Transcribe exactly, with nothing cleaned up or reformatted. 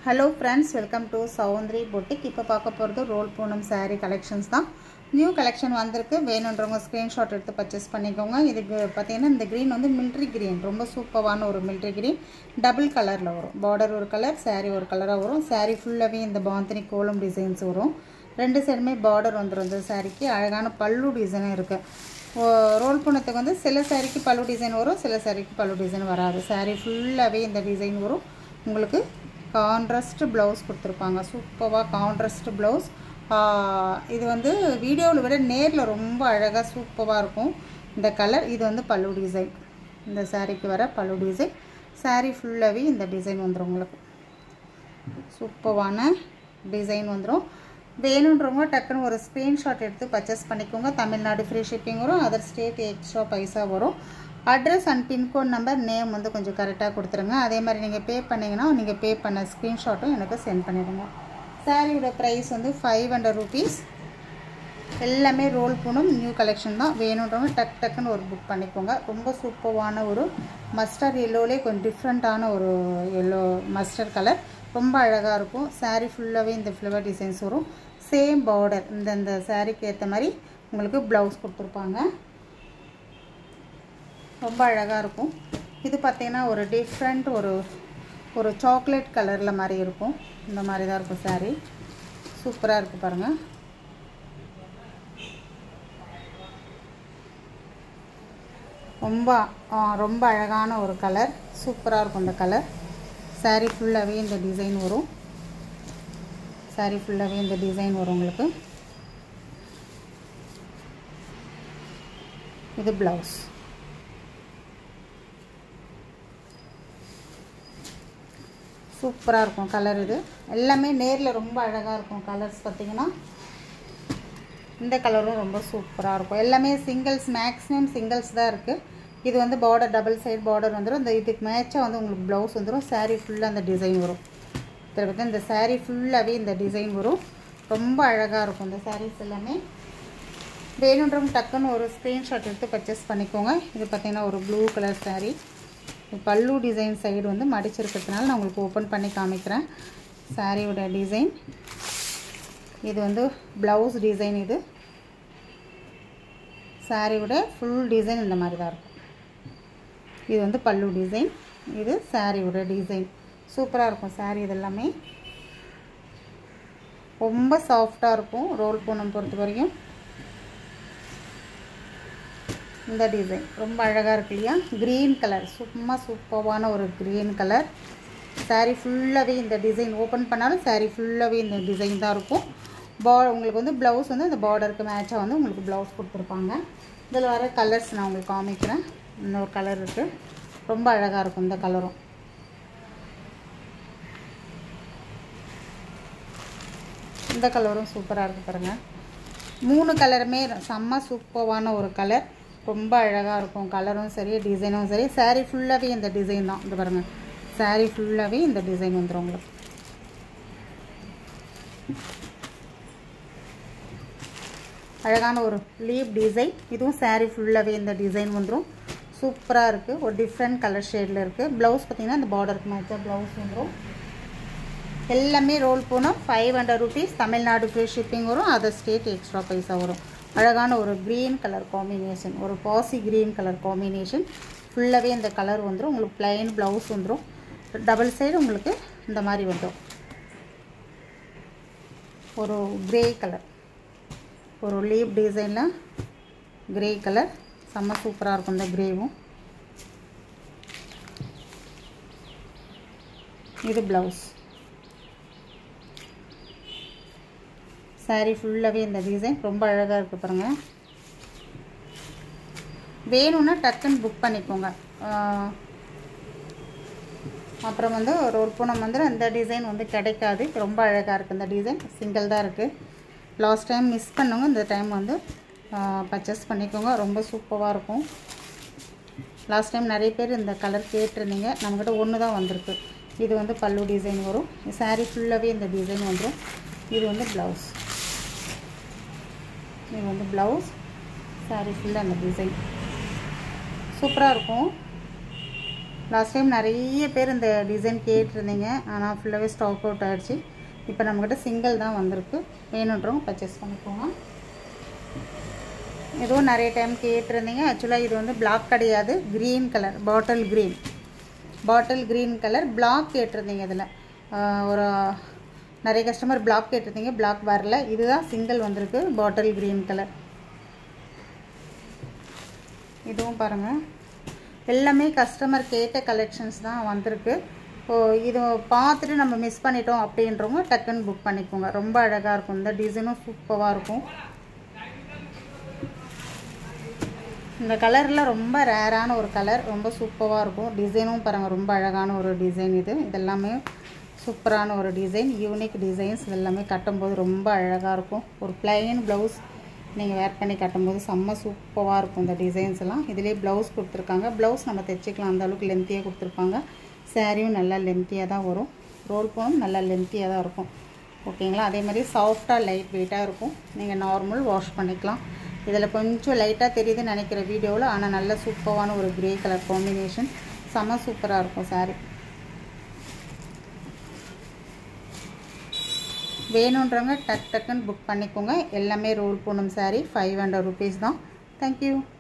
Hello friends, welcome to Soundri Boutique. இப்போ பார்க்க போறது ரோல் பூனம் saree collections தான். நியூ collection வந்திருக்கு. வேணும்ன்றவங்க ஸ்கிரீன்ஷாட் எடுத்து பர்ச்சேஸ் பண்ணிக்கோங்க. இதுக்கு பார்த்தீங்கன்னா இந்த green வந்து military green, ரொம்ப சூப்பரான ஒரு military green. டபுள் கலர்ல வரும். border ஒரு கலர், saree ஒரு கலரா வரும். saree ஃபுல்லாவே இந்த பாந்தினி கோலம் டிசைன்ஸ் வரும். ரெண்டு சைடுமே border வந்துரும் இந்த சாரிக்கு. அழகான பல்லு டிசைன் இருக்கு. ரோல் பூனத்துக்கு வந்து சில சாரிக்கு பல்லு டிசைன் வரும், சில சாரிக்கு பல்லு டிசைன் வராது. saree ஃபுல்லாவே இந்த டிசைன் வரும். உங்களுக்கு கான்ட்ராஸ்ட் ப்ளவுஸ் கொடுத்துருப்பாங்க. சூப்பராக கான்ட்ராஸ்ட் ப்ளவுஸ். இது வந்து வீடியோவில் விட நேரில் ரொம்ப அழகாக சூப்பராக இருக்கும் இந்த கலர். இது வந்து பல்லு டிசைன், இந்த சாரீக்கு வர பல்லு டிசைன். சாரீ ஃபுல்லாகவே இந்த டிசைன் வந்துடும். உங்களுக்கு சூப்பரான டிசைன் வந்துடும். வேணுன்றவங்க டக்குன்னு ஒரு ஸ்க்ரீன்ஷாட் எடுத்து பர்ச்சேஸ் பண்ணிக்கோங்க. தமிழ்நாடு ஃப்ரீ ஷிப்பிங் வரும், அதர் ஸ்டேட் எக்ஸ்ட்ரா பைசா வரும். Address and pincode number name வந்து கொஞ்சம் கரெக்டாக கொடுத்துருங்க. அதே மாதிரி நீங்கள் பே பண்ணிங்கன்னா நீங்கள் பே பண்ண ஸ்க்ரீன்ஷாட்டும் எனக்கு சென்ட் பண்ணிடுங்க. சாரியோட ப்ரைஸ் வந்து ஃபைவ் ஹண்ட்ரட் ருபீஸ். எல்லாமே ரோல் பூனம் நியூ கலெக்ஷன் தான். வேணுன்றவங்க டக் டக்குன்னு ஒரு புக் பண்ணிக்கோங்க. ரொம்ப சூப்பரான ஒரு மஸ்டர்ட் எல்லோலே கொஞ்சம் டிஃப்ரெண்ட்டான ஒரு எல்லோ மஸ்டர்ட் கலர். ரொம்ப அழகாக இருக்கும். சாரீ ஃபுல்லாகவே இந்த ஃப்ளவர் டிசைன்ஸ் வரும். சேம் பார்டர் இந்த இந்த சாரீக்கு ஏற்ற மாதிரி உங்களுக்கு ப்ளவுஸ் கொடுத்துருப்பாங்க. ரொம்ப அழகாக இருக்கும். இது பார்த்தீங்கன்னா ஒரு டிஃப்ரெண்ட் ஒரு ஒரு சாக்லேட் கலரில் மாதிரி இருக்கும். இந்த மாதிரி தான் இருக்கும் சாரீ. சூப்பராக இருக்குது பாருங்கள். ரொம்ப ரொம்ப அழகான ஒரு கலர். சூப்பராக இருக்கும் இந்த கலர். சாரீ ஃபுல்லாகவே இந்த டிசைன் வரும். சாரீ ஃபுல்லாகவே இந்த டிசைன் வரும் உங்களுக்கு. இது ப்ளவுஸ். சூப்பராக இருக்கும் கலர். இது எல்லாமே நேரில் ரொம்ப அழகாக இருக்கும். கலர்ஸ் பார்த்திங்கன்னா இந்த கலரும் ரொம்ப சூப்பராக இருக்கும். எல்லாமே சிங்கிள்ஸ், மேக்ஸிமம் சிங்கிள்ஸ் தான் இருக்குது. இது வந்து பார்டர் டபுள் சைடு பார்டர் வந்துடும். இந்த இதுக்கு மேட்சாக வந்து உங்களுக்கு ப்ளவுஸ் வந்துடும். சாரீ ஃபுல்லாக அந்த டிசைன் வரும். இதில் பார்த்தா இந்த சாரீ ஃபுல்லாகவே இந்த டிசைன் வரும். ரொம்ப அழகாக இருக்கும் இந்த சாரீஸ் எல்லாமே. வேணுன்றவங்க டக்குன்னு ஒரு ஸ்க்ரீன்ஷாட் எடுத்து பர்ச்சேஸ் பண்ணிக்கோங்க. இது பார்த்திங்கன்னா ஒரு ப்ளூ கலர் சாரீ. பல்லு டிசைன் சைடு வந்து மடிச்சிருக்கிறதுனால நான் உங்களுக்கு ஓப்பன் பண்ணி காமிக்கிறேன். சாரியோட டிசைன் இது வந்து ப்ளவுஸ் டிசைன். இது சாரியோட ஃபுல் டிசைன் இந்த மாதிரி தான் இருக்கும். இது வந்து பல்லு டிசைன், இது சாரியோட டிசைன். சூப்பராக இருக்கும் சாரி. இது எல்லாமே ரொம்ப சாஃப்டாக இருக்கும். ரோல் பூனம் பொறுத்த வரைக்கும் இந்த டிசைன் ரொம்ப அழகாக இருக்கு இல்லையா? க்ரீன் கலர், சும்மா சூப்பரான ஒரு க்ரீன் கலர். சாரீ ஃபுல்லாகவே இந்த டிசைன் ஓப்பன் பண்ணாலும் சாரீ ஃபுல்லாகவே இந்த டிசைன் தான் இருக்கும். பா உங்களுக்கு வந்து ப்ளவுஸ் வந்து இந்த பார்டருக்கு மேட்சாக வந்து உங்களுக்கு ப்ளவுஸ் கொடுத்துருப்பாங்க. இதில் வர கலர்ஸ் நான் உங்களுக்கு காமிக்கிறேன். இன்னொரு கலர் இருக்குது. ரொம்ப அழகாக இருக்கும் இந்த கலரும். இந்த கலரும் சூப்பராக இருக்குது பாருங்கள். மூணு கலருமே செம்ம சூப்பரான ஒரு கலர். ரொம்ப அழகாக இருக்கும் கலரும் சரி, டிசைனும் சரி. சாரீ ஃபுல்லாகவே இந்த டிசைன் தான். இது பாருங்கள், சாரீ ஃபுல்லாகவே இந்த டிசைன் வந்துடும் உங்களுக்கு. அழகான ஒரு லீப் டிசைன். இதுவும் சாரீ ஃபுல்லாகவே இந்த டிசைன் வந்துடும். சூப்பராக இருக்குது. ஒரு டிஃப்ரெண்ட் கலர் ஷேடில் இருக்குது. ப்ளவுஸ் பார்த்திங்கன்னா இந்த பார்டருக்கு மேட்சாக ப்ளவுஸ் வந்துடும். எல்லாமே roll Poonam five hundred rupees. Tamil Nadu free shipping வரும், அதர் ஸ்டேட் எக்ஸ்ட்ரா பைசா வரும். அழகான ஒரு க்ரீன் கலர் காம்பினேஷன், ஒரு பாசி க்ரீன் கலர் காம்பினேஷன். ஃபுல்லாகவே இந்த கலர் வந்துடும். உங்களுக்கு ப்ளைன் ப்ளவுஸ் வந்துடும். டபுள் சைடு உங்களுக்கு இந்த மாதிரி வந்துடும். ஒரு க்ரே கலர், ஒரு லீப் டிசைனில் க்ரே கலர். செம்ம சூப்பராக இருக்கும் இந்த க்ரேவும். இது ப்ளவுஸ். சாரீ ஃபுல்லாகவே இந்த டிசைன் ரொம்ப அழகாக இருக்குது பாருங்கள். வேணும்னா டக்குன்னு புக் பண்ணிக்கோங்க. அப்புறம் வந்து ரோல் பூனம் வந்து இந்த டிசைன் வந்து கிடைக்காது. ரொம்ப அழகாக இருக்குது இந்த டிசைன். சிங்கிள் தான் இருக்குது. லாஸ்ட் டைம் மிஸ் பண்ணுங்க, இந்த டைம் வந்து பர்ச்சேஸ் பண்ணிக்கோங்க. ரொம்ப சூப்பராக இருக்கும். லாஸ்ட் டைம் நிறைய பேர் இந்த கலர் கேட்டிருந்தீங்க. நம்மக்கிட்ட ஒன்று தான் வந்திருக்கு. இது வந்து பல்லு டிசைன் வரும். சாரீ ஃபுல்லாகவே இந்த டிசைன் வந்துடும். இது வந்து ப்ளவுஸ். இது வந்து ப்ளவுஸ். சாரீ ஃபுல்லாக அந்த டிசைன் சூப்பராக இருக்கும். சூப்பராக இருக்கும். சாரீ ஃபுல்லாக அந்த டிசைன் வந்துடும். இது வந்து ப்ளவுஸ். இது வந்து ப்ளவுஸ். சாரீ ஃபுல்லாக அந்த டிசைன். சூப்பராக இருக்கும். சாரீ ஃபுல்லாக அந்த டிசைன். சாரீ ஃபுல்லாகவே இந்த டிசைன் வந்துடும். இது வந்து ப்ளவுஸ். இது வந்து ப்ளவுஸ். சாரீ ஃபுல்லாக அந்த டிசைன். சூப்பராக இருக்கும். லாஸ்ட் டைம் நிறைய பேர் இந்த டிசைன் கேட்டிருந்தீங்க, ஆனால் ஃபுல்லாகவே ஸ்டாக் அவுட் ஆகிடுச்சு. இப்போ நம்மக்கிட்ட சிங்கிள் தான் வந்திருக்கு. வேணுன்றவங்க பர்ச்சேஸ் பண்ணிக்கோங்க. ஏதோ நிறைய டைம் கேட்டிருந்தீங்க. ஆக்சுவலாக இது வந்து பிளாக் கிடையாது, green colour, bottle green, bottle green colour. Black கேட்டிருந்தீங்க. இதில் ஒரு நிறைய கஸ்டமர் பிளாக் கேட்டிருந்தீங்க, பிளாக் வரல. இதுதான் சிங்கிள் வந்திருக்கு, பாட்டில் க்ரீன் கலர். இதுவும் பாருங்கள், எல்லாமே கஸ்டமர் கேட்ட கலெக்ஷன்ஸ் தான் வந்திருக்கு. ஸோ இது பார்த்துட்டு நம்ம மிஸ் பண்ணிட்டோம் அப்படின்றவங்க டக்குன்னு புக் பண்ணிக்கோங்க. ரொம்ப அழகாக இருக்கும். இந்த டிசைனும் சூப்பராக இருக்கும். இந்த கலரில் ரொம்ப ரேரான ஒரு கலர், ரொம்ப சூப்பராக இருக்கும். டிசைனும் பாருங்கள், ரொம்ப அழகான ஒரு டிசைன். இது இதெல்லாமே சூப்பரான ஒரு டிசைன், யூனிக் டிசைன்ஸ். இதெல்லாமே கட்டும்போது ரொம்ப அழகாக இருக்கும். ஒரு பிளைன் ப்ளவுஸ் நீங்கள் வேர் பண்ணி கட்டும்போது செம்ம சூப்பராக இருக்கும். இந்த டிசைன்ஸ் எல்லாம் இதிலே ப்ளவுஸ் கொடுத்துருக்காங்க. ப்ளவுஸ் நம்ம தைச்சிக்கலாம், அந்தளவுக்கு லென்த்தியாக கொடுத்துருப்பாங்க. சாரியும் நல்லா லென்த்தியாக தான் வரும். ரோல் போனும் நல்லா லென்த்தியாக தான் இருக்கும். ஓகேங்களா? அதே மாதிரி சாஃப்டாக லைட் வெயிட்டாக இருக்கும். நீங்கள் நார்மல் வாஷ் பண்ணிக்கலாம். இதில் கொஞ்சம் லைட்டாக தெரியுதுன்னு நினைக்கிற வீடியோவில், ஆனால் நல்ல சூப்பரான ஒரு க்ரே கலர் காம்பினேஷன், செம்ம சூப்பராக இருக்கும் சாரி. வேணுன்றவங்க டக் டக்குன்னு புக் பண்ணிக்கோங்க. எல்லாமே roll Poonam sari, five hundred rupees தான். தேங்க்யூ.